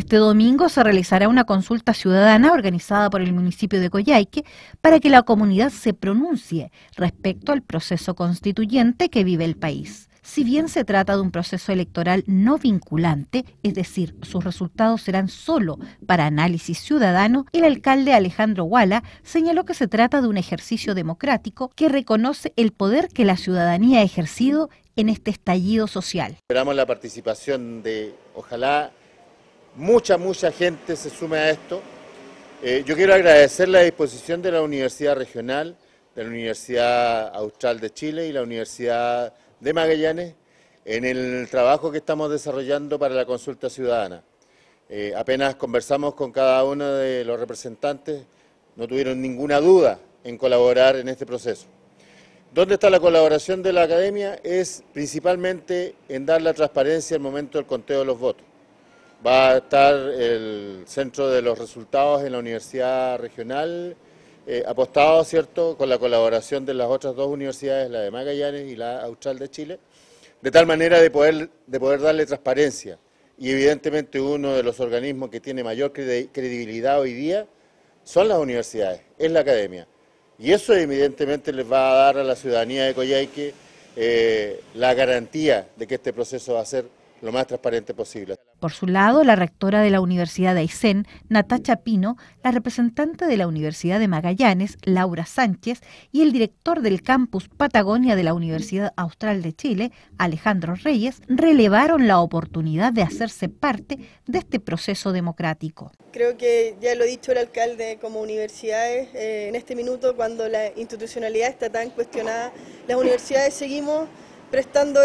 Este domingo se realizará una consulta ciudadana organizada por el municipio de Coyhaique para que la comunidad se pronuncie respecto al proceso constituyente que vive el país. Si bien se trata de un proceso electoral no vinculante, es decir, sus resultados serán solo para análisis ciudadano, el alcalde Alejandro Huala señaló que se trata de un ejercicio democrático que reconoce el poder que la ciudadanía ha ejercido en este estallido social. Esperamos la participación de, ojalá, mucha gente se sume a esto. Yo quiero agradecer la disposición de la Universidad Regional, de la Universidad Austral de Chile y la Universidad de Magallanes en el trabajo que estamos desarrollando para la consulta ciudadana. Apenas conversamos con cada uno de los representantes, no tuvieron ninguna duda en colaborar en este proceso. ¿Dónde está la colaboración de la academia? Es principalmente en dar la transparencia al momento del conteo de los votos. Va a estar el centro de los resultados en la Universidad Regional, apostado, ¿cierto?, con la colaboración de las otras dos universidades, la de Magallanes y la Austral de Chile, de tal manera de poder darle transparencia. Y evidentemente uno de los organismos que tiene mayor credibilidad hoy día son las universidades, es la academia. Y eso evidentemente les va a dar a la ciudadanía de Coyhaique la garantía de que este proceso va a ser lo más transparente posible. Por su lado, la rectora de la Universidad de Aysén, Natacha Pino, la representante de la Universidad de Magallanes, Laura Sánchez, y el director del campus Patagonia de la Universidad Austral de Chile, Alejandro Reyes, relevaron la oportunidad de hacerse parte de este proceso democrático. Creo que ya lo ha dicho el alcalde, como universidades, en este minuto, cuando la institucionalidad está tan cuestionada, las universidades seguimos prestando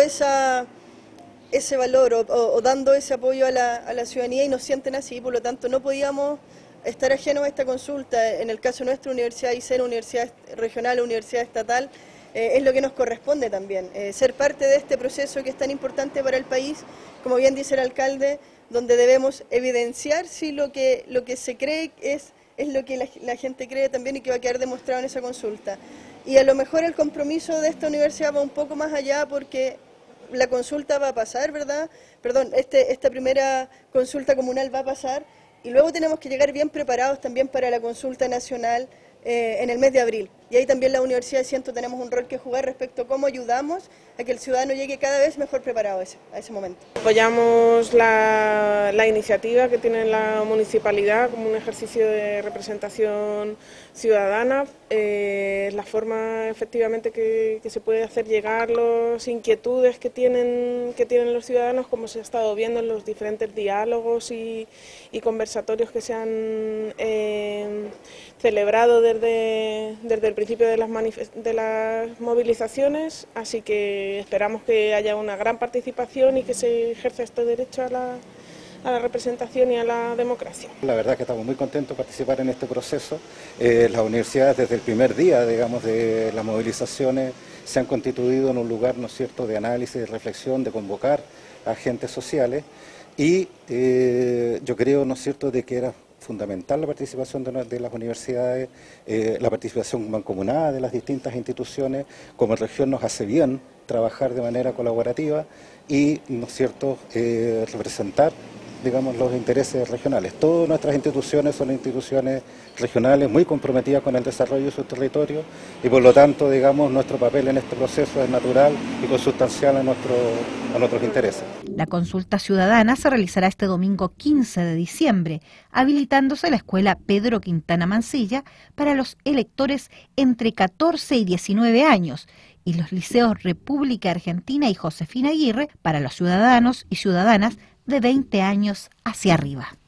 ese valor o dando ese apoyo a la ciudadanía y nos sienten así, por lo tanto no podíamos estar ajenos a esta consulta. En el caso nuestro, Universidad de Aysén, Universidad Regional, Universidad Estatal, es lo que nos corresponde también, ser parte de este proceso que es tan importante para el país, como bien dice el alcalde, donde debemos evidenciar si lo que se cree es lo que la gente cree también y que va a quedar demostrado en esa consulta. Y a lo mejor el compromiso de esta universidad va un poco más allá porque la consulta va a pasar, ¿verdad? Perdón, esta primera consulta comunal va a pasar y luego tenemos que llegar bien preparados también para la consulta nacional en el mes de abril. Y ahí también la Universidad de Ciento tenemos un rol que jugar respecto a cómo ayudamos a que el ciudadano llegue cada vez mejor preparado a ese momento. Apoyamos la iniciativa que tiene la municipalidad como un ejercicio de representación ciudadana, la forma efectivamente que se puede hacer llegar las inquietudes que tienen los ciudadanos, como se ha estado viendo en los diferentes diálogos y conversatorios que se han celebrado desde el principio de las movilizaciones, así que esperamos que haya una gran participación y que se ejerza este derecho a la representación y a la democracia. La verdad que estamos muy contentos de participar en este proceso. Las universidades desde el primer día, digamos, de las movilizaciones se han constituido en un lugar, ¿no es cierto?, de análisis, de reflexión, de convocar a agentes sociales y yo creo, ¿no es cierto?, de que era fundamental la participación de las universidades, la participación mancomunada de las distintas instituciones. Como región nos hace bien trabajar de manera colaborativa y, ¿no es cierto?, representar, digamos, los intereses regionales. Todas nuestras instituciones son instituciones regionales muy comprometidas con el desarrollo de su territorio y por lo tanto, digamos, nuestro papel en este proceso es natural y consustancial a nuestros intereses. La consulta ciudadana se realizará este domingo 15 de diciembre, habilitándose la escuela Pedro Quintana Mansilla para los electores entre 14 y 19 años y los liceos República Argentina y Josefina Aguirre para los ciudadanos y ciudadanas de 20 años hacia arriba.